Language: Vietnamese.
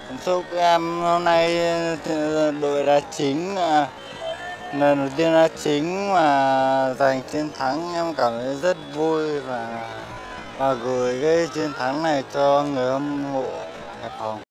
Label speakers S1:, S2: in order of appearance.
S1: Chúc em hôm nay đội đá chính lần đầu tiên đá chính mà giành chiến thắng, em cảm thấy rất vui và gửi cái chiến thắng này cho người hâm mộ Hải Phòng.